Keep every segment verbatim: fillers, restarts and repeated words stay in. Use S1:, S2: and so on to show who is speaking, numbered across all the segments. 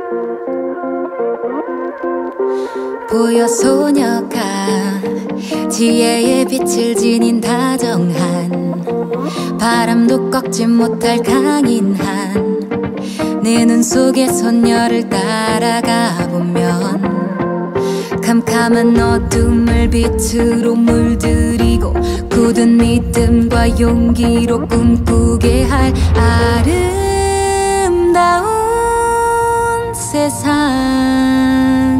S1: 보여 소녀가 지혜의 빛을 지닌 다정한 바람도 꺾지 못할 강인한 내 눈 속의 소녀를 따라가 보면 캄캄한 어둠을 빛으로 물들이고 굳은 믿음과 용기로 꿈꾸게 할 아름다운 세상.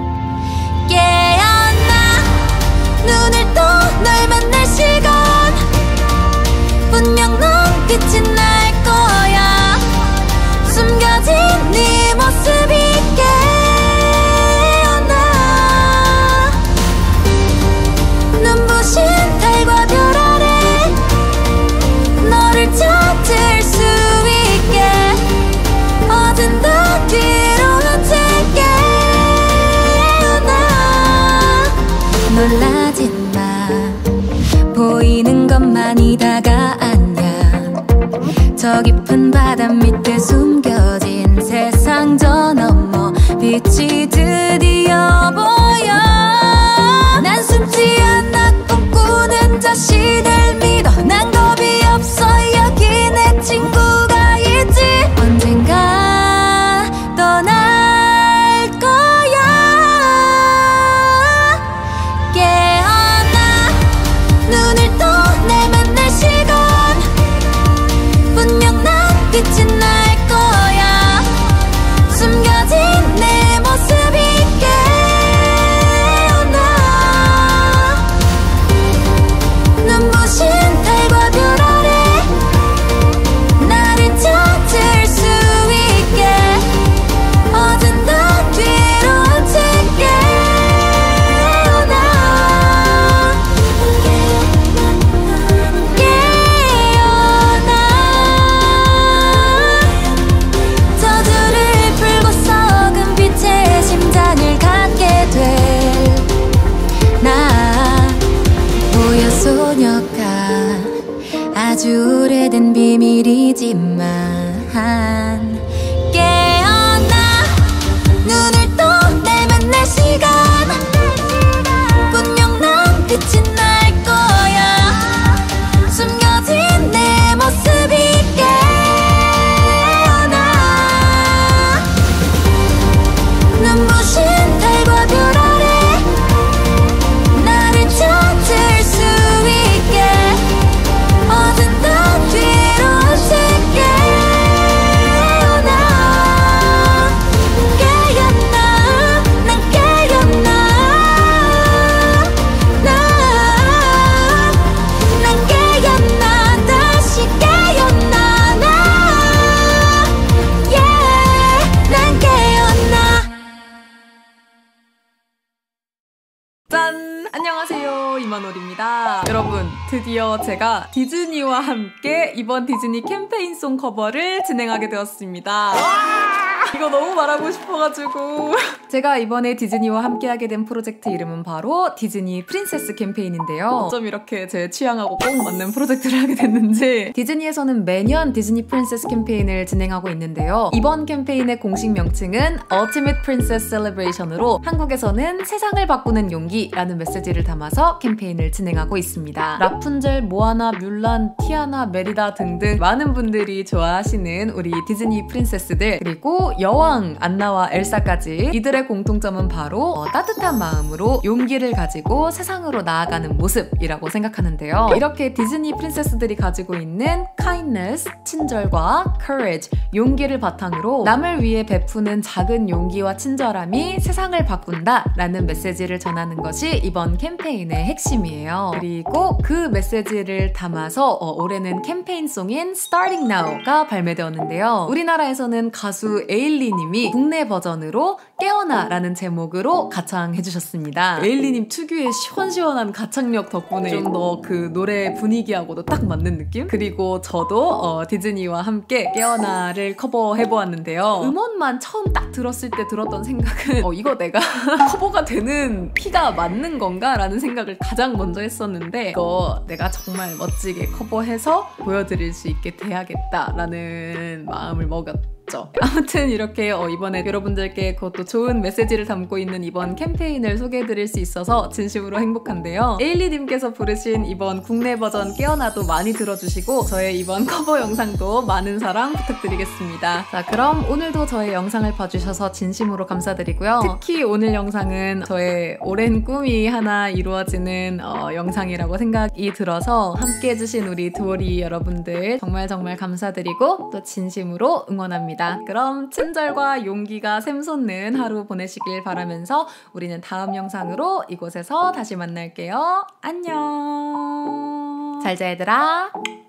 S1: 눈을 떠 널 만날 시간 분명 넌 빛이 날 거야. 숨겨진 네 모습이 깨어나. 눈부신 달과 별 아래 너를 찾을 수 있게 어딘가 뒤로 깨어나. 놀라지 보이는 것만이 다가 아니야. 저 깊은 바다 밑에 숨겨진 세상 저 너머 빛이 드디어 보여. 난 숨지 않아 꿈꾸는 자신을 믿어. 난 겁이 없어 여기 내 친구가 있지. 언젠가 떠날 거야. 눈을 떠 날 만날 시간 분명 난 빛이 날 거야. 숨겨진 내 모습이 깨어나. 눈부신 달과 별 아래 나를 찾을 수 있게 어딘가 뒤로 언제게 소녀가 아주 오래된 비밀이지만 깨어나. 눈을 떠 날 만날 시간 분명 난 빛이 날 거야. 숨겨진 내 모습이 깨어나. 눈부신 달과 별 아래 나를 찾을 수 어딘가 뒤로 언제게 깨어나. 깨어나 난 깨어나. 난, 난 깨어나 다시 깨어나. 나 yeah, 난 깨어나.
S2: 짠! 안녕하세요, 이만홀입니다. 여러분, 드디어 제가 디즈니와 함께 이번 디즈니 캠페인송 커버를 진행하게 되었습니다. 이거 너무 말하고 싶어가지고 제가 이번에 디즈니와 함께하게 된 프로젝트 이름은 바로 디즈니 프린세스 캠페인인데요. 어쩜 이렇게 제 취향하고 꼭 맞는 프로젝트를 하게 됐는지 디즈니에서는 매년 디즈니 프린세스 캠페인을 진행하고 있는데요. 이번 캠페인의 공식 명칭은 Ultimate Princess Celebration으로 한국에서는 세상을 바꾸는 용기라는 메시지를 담아서 캠페인을 진행하고 있습니다. 라푼젤, 모아나, 뮬란, 티아나, 메리다 등등 많은 분들이 좋아하시는 우리 디즈니 프린세스들 그리고 여왕 안나와 엘사까지 이들의 공통점은 바로 어, 따뜻한 마음으로 용기를 가지고 세상으로 나아가는 모습이라고 생각하는데요. 이렇게 디즈니 프린세스들이 가지고 있는 kindness, 친절과 courage, 용기를 바탕으로 남을 위해 베푸는 작은 용기와 친절함이 세상을 바꾼다 라는 메시지를 전하는 것이 이번 캠페인의 핵심이에요. 그리고 그 메시지를 담아서 어, 올해는 캠페인송인 Starting Now가 발매되었는데요. 우리나라에서는 가수 에일리님이 국내 버전으로 깨어나 라는 제목으로 가창해주셨습니다. 에일리님 특유의 시원시원한 가창력 덕분에 좀 더 그 노래 분위기하고도 딱 맞는 느낌? 그리고 저도 어, 디즈니와 함께 깨어나를 커버해보았는데요. 음원만 처음 딱 들었을 때 들었던 생각은 어, 이거 내가 커버가 되는 키가 맞는 건가? 라는 생각을 가장 먼저 했었는데 이거 내가 정말 멋지게 커버해서 보여드릴 수 있게 돼야겠다 라는 마음을 먹었 있죠. 아무튼 이렇게 어, 이번에 여러분들께 그것도 좋은 메시지를 담고 있는 이번 캠페인을 소개해드릴 수 있어서 진심으로 행복한데요. 에일리님께서 부르신 이번 국내 버전 깨어나도 많이 들어주시고 저의 이번 커버 영상도 많은 사랑 부탁드리겠습니다. 자, 그럼 오늘도 저의 영상을 봐주셔서 진심으로 감사드리고요. 특히 오늘 영상은 저의 오랜 꿈이 하나 이루어지는 어, 영상이라고 생각이 들어서 함께 해주신 우리 두오리 여러분들 정말 정말 감사드리고 또 진심으로 응원합니다. 그럼 친절과 용기가 샘솟는 하루 보내시길 바라면서 우리는 다음 영상으로 이곳에서 다시 만날게요. 안녕. 잘 자 얘들아.